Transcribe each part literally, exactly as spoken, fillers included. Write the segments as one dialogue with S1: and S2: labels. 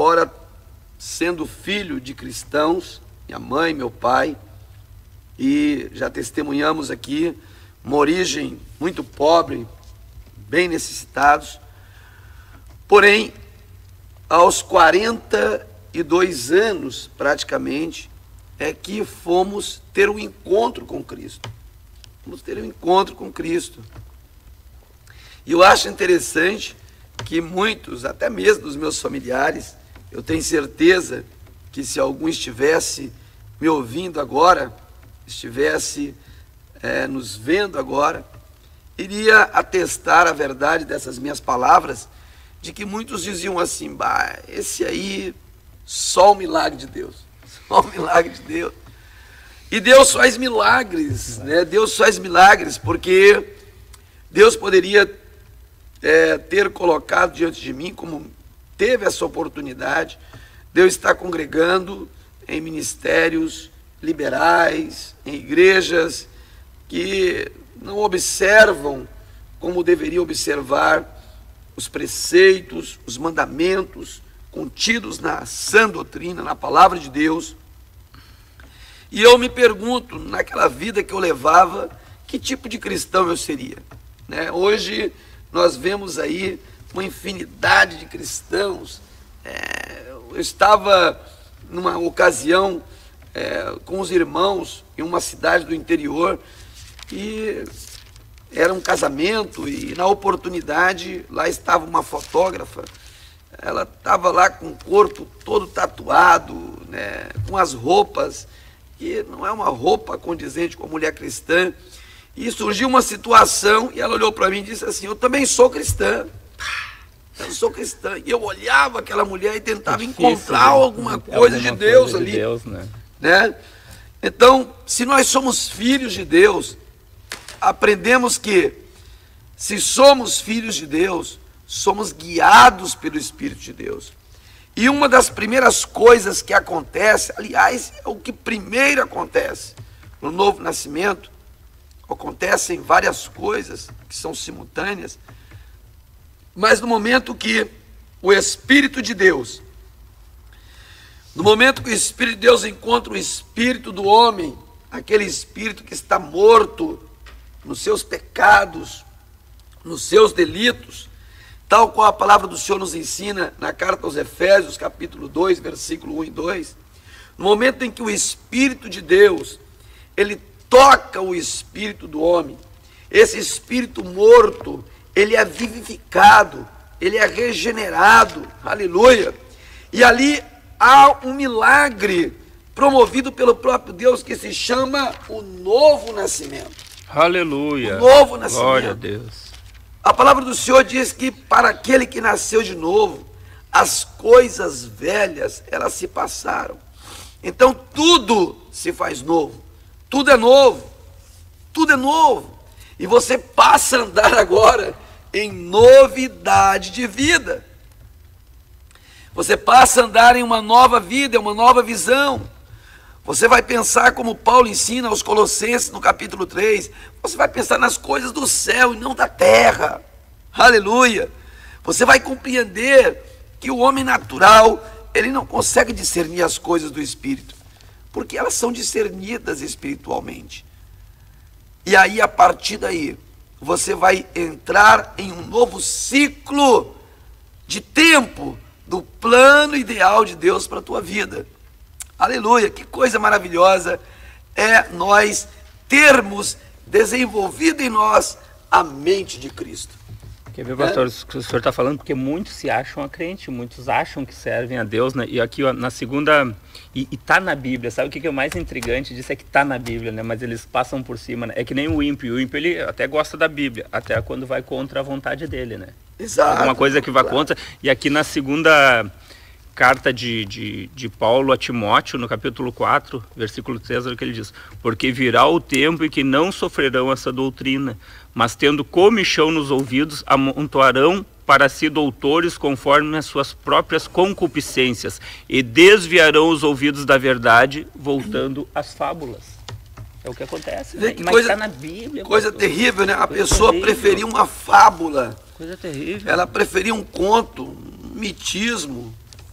S1: embora sendo filho de cristãos, minha mãe, meu pai, e já testemunhamos aqui, uma origem muito pobre, bem necessitados, porém, aos quarenta e dois anos, praticamente, é que fomos ter um encontro com Cristo. Fomos ter um encontro com Cristo. E eu acho interessante que muitos, até mesmo dos meus familiares, eu tenho certeza que se algum estivesse me ouvindo agora, estivesse é, nos vendo agora, iria atestar a verdade dessas minhas palavras, de que muitos diziam assim, bah, esse aí, só o milagre de Deus, só o milagre de Deus. E Deus faz milagres, né? Deus faz milagres, porque Deus poderia é, ter colocado diante de mim, como teve essa oportunidade, Deus está congregando em ministérios liberais, em igrejas que não observam como deveria observar os preceitos, os mandamentos contidos na sã doutrina, na palavra de Deus. E eu me pergunto, naquela vida que eu levava, que tipo de cristão eu seria, né? Hoje nós vemos aí uma infinidade de cristãos. É, eu estava numa ocasião é, com os irmãos em uma cidade do interior e era um casamento, e na oportunidade lá estava uma fotógrafa. Ela estava lá com o corpo todo tatuado, né, com as roupas, que não é uma roupa condizente com a mulher cristã. E surgiu uma situação, e ela olhou para mim e disse assim, eu também sou cristã, eu sou cristã. E eu olhava aquela mulher e tentava é difícil, encontrar né? alguma coisa alguma de Deus coisa ali. De Deus, né? Né? Então, se nós somos filhos de Deus, aprendemos que, se somos filhos de Deus, somos guiados pelo Espírito de Deus. E uma das primeiras coisas que acontece, aliás, é o que primeiro acontece no novo nascimento, acontecem várias coisas que são simultâneas, mas no momento que o Espírito de Deus, no momento que o Espírito de Deus encontra o espírito do homem, aquele espírito que está morto nos seus pecados, nos seus delitos, tal qual a palavra do Senhor nos ensina na carta aos Efésios, capítulo dois, versículo um e dois, no momento em que o Espírito de Deus, ele toca o espírito do homem, esse espírito morto, ele é vivificado, ele é regenerado, aleluia, e ali há um milagre promovido pelo próprio Deus que se chama o novo nascimento.
S2: Aleluia.
S1: O novo nascimento.
S2: Glória a Deus.
S1: A palavra do Senhor diz que para aquele que nasceu de novo, as coisas velhas, elas se passaram. Então tudo se faz novo. Tudo é novo. Tudo é novo. E você passa a andar agora em novidade de vida. Você passa a andar em uma nova vida, uma nova visão. Você vai pensar como Paulo ensina aos Colossenses no capítulo três. Você vai pensar nas coisas do céu e não da terra. Aleluia. Você vai compreender que o homem natural, ele não consegue discernir as coisas do Espírito, porque elas são discernidas espiritualmente. E aí, a partir daí, você vai entrar em um novo ciclo de tempo do plano ideal de Deus para a tua vida. Aleluia, que coisa maravilhosa é nós termos desenvolvido em nós a mente de Cristo.
S2: Quer ver, pastor, é? O que o senhor está falando, porque muitos se acham a crente, muitos acham que servem a Deus, né? E aqui, ó, na segunda, e, e tá na Bíblia, sabe o que, que é o mais intrigante disso? É que tá na Bíblia, né? Mas eles passam por cima, né? É que nem o ímpio, o ímpio ele até gosta da Bíblia, até quando vai contra a vontade dele, né?
S1: Exato.
S2: Alguma coisa que vai
S1: claro.
S2: contra, e aqui na segunda carta de, de, de Paulo a Timóteo, no capítulo quatro, versículo três, olha o que ele diz: porque virá o tempo em que não sofrerão essa doutrina, mas tendo comichão nos ouvidos, amontoarão para si doutores conforme as suas próprias concupiscências, e desviarão os ouvidos da verdade, voltando às fábulas. É o que acontece, né?
S1: Que
S2: Mas
S1: coisa,
S2: está na Bíblia.
S1: Coisa
S2: pastor.
S1: terrível, né? A
S2: Coisa
S1: pessoa
S2: terrível.
S1: preferia uma fábula.
S2: Coisa terrível.
S1: Ela preferia um conto, um mitismo,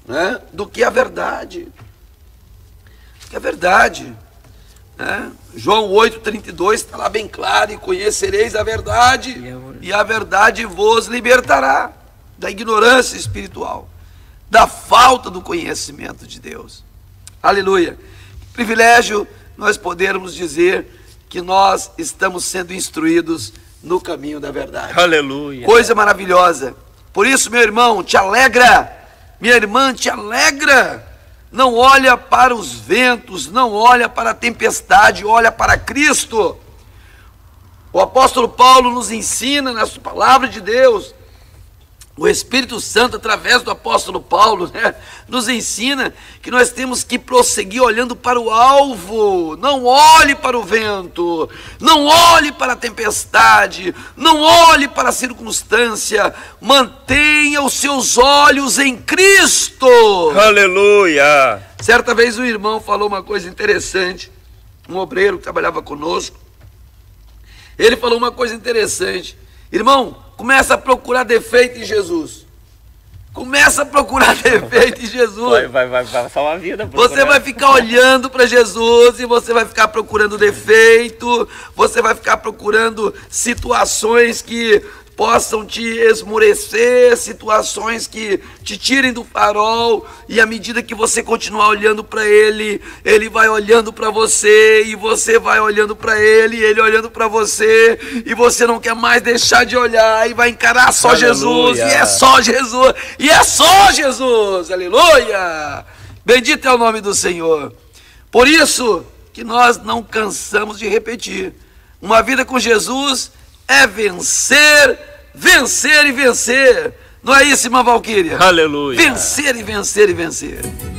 S1: né, do que a verdade. Do que a verdade. Né? João oito, trinta e dois está lá bem claro: e conhecereis a verdade, e a verdade vos libertará da ignorância espiritual, da falta do conhecimento de Deus. Aleluia. Que privilégio nós podermos dizer que nós estamos sendo instruídos no caminho da verdade.
S2: Aleluia.
S1: Coisa maravilhosa. Por isso, meu irmão, te alegra, minha irmã, te alegra. Não olha para os ventos, não olha para a tempestade, olha para Cristo. O apóstolo Paulo nos ensina na palavra de Deus, o Espírito Santo, através do apóstolo Paulo, né, nos ensina que nós temos que prosseguir olhando para o alvo. Não olhe para o vento, não olhe para a tempestade, não olhe para a circunstância, mantenha os seus olhos em Cristo.
S2: Aleluia.
S1: Certa vez um irmão falou uma coisa interessante, um obreiro que trabalhava conosco. Ele falou uma coisa interessante: irmão, começa a procurar defeito em Jesus. Começa a procurar defeito em Jesus.
S2: Vai, vai, vai passar uma vida procurando.
S1: Você vai ficar olhando para Jesus e você vai ficar procurando defeito. Você vai ficar procurando situações que possam te esmorecer, situações que te tirem do farol, e à medida que você continuar olhando para Ele, Ele vai olhando para você, e você vai olhando para Ele, e Ele olhando para você, e você não quer mais deixar de olhar, e vai encarar só
S2: Aleluia.
S1: Jesus, e é só Jesus, e é só Jesus, aleluia! Bendito é o nome do Senhor. Por isso que nós não cansamos de repetir: uma vida com Jesus é vencer, vencer e vencer. Não é isso, irmã Valquíria?
S2: Aleluia.
S1: Vencer e vencer e vencer.